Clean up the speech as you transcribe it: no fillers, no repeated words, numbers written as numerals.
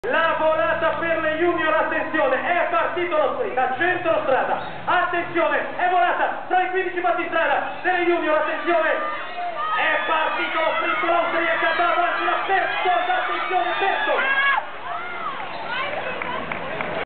La volata per le junior, attenzione, è partito lo sprint a centro strada, attenzione, è volata tra i 15 battistrada delle junior, attenzione, è partito lo sprint, l'austriaca va avanti la Petzold, attenzione Petzold,